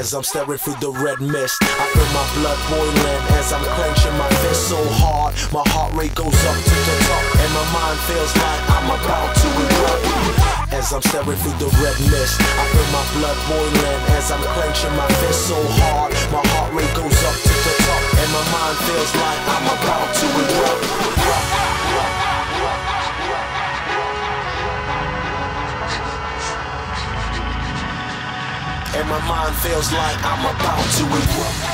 As I'm staring through the red mist, I feel my blood boiling as I'm clenching my fist so hard. My heart rate goes up to the top, and my mind feels like I'm about to erupt. As I'm staring through the red mist, I feel my blood boiling as I'm clenching my fist so hard. My heart rate goes up to the top, and my mind feels like I'm about to erupt. And my mind feels like I'm about to erupt.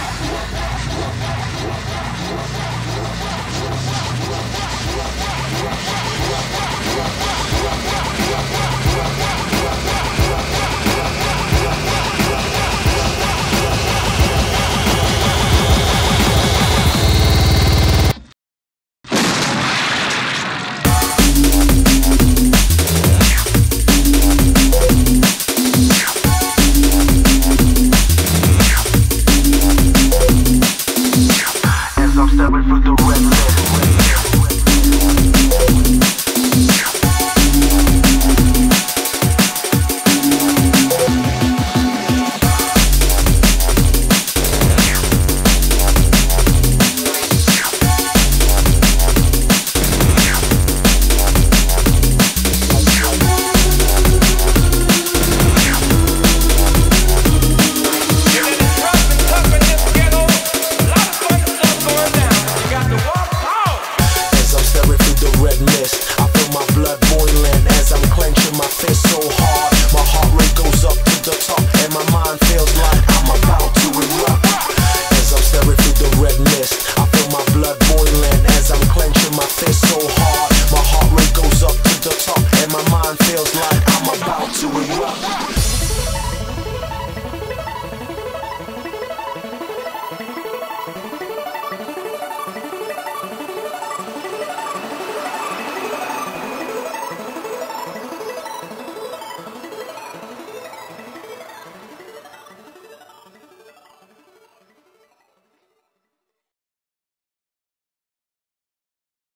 Staring through the red mist,